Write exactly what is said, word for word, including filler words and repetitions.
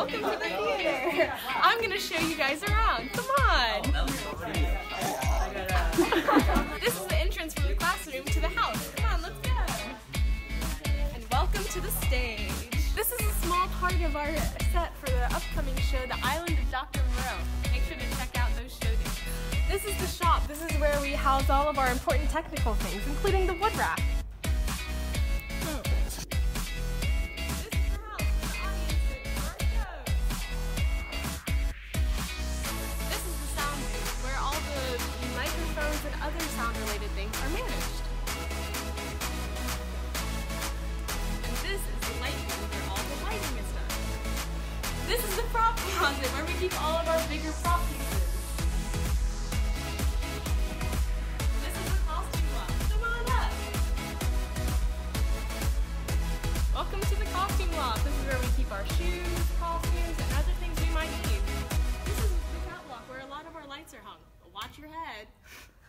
welcome to the theater. I'm gonna show you guys around. Come on. This is the entrance from the classroom to the house. Come on, let's go. And welcome to the stage. This is a small part of our set for the upcoming show, The Island of Doctor Moreau. Make sure to check out those show dates. This is the shop. This is where we house all of our important technical things, including the wood rack. And other sound-related things are managed. And this is the light room where all the lighting is done. This is the prop closet where we keep all of our bigger prop pieces. This is the costume loft. Come on up. Welcome to the costume loft. This is where we keep our shoes, costumes, and other things we might need. This is the catwalk where a lot of our lights are hung. Watch your head.